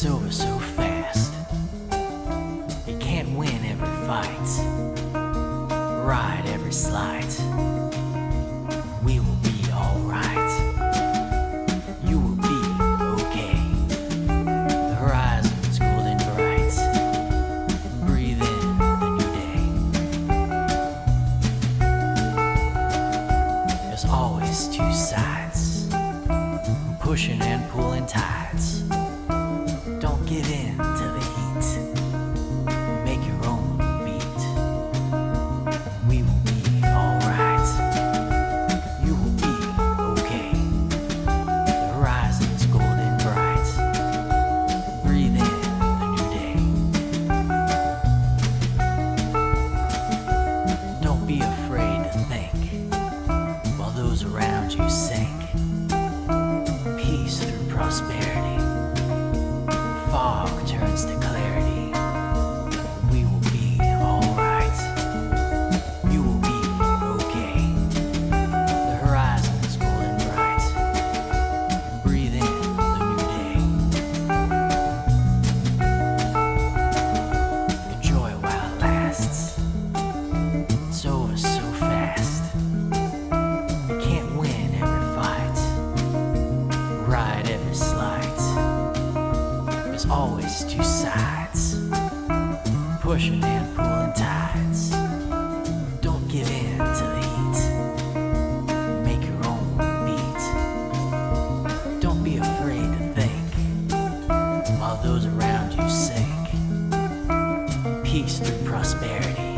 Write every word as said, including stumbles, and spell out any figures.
It's over so fast. You can't win every fight, ride every slide. We will be alright. You will be okay. The horizon's golden bright. Breathe in the new day. There's always two sides, pushing and pulling tides. Don't give in to the heat. Make your own beat. We will be alright. You will be okay. The horizon's golden bright. Breathe in the new day. Don't be afraid to think while those around you sink. Peace through prosperity. Fog turns to clarity. We will be alright. You will be okay. The horizon's golden bright. Breathe in the new day. Enjoy while it lasts. It's over so fast. You can't win every fight, ride every slide. There's always two sides, pushing and pulling tides. Don't give in to the heat. Make your own beat. Don't be afraid to think while those around you sink. Peace through prosperity.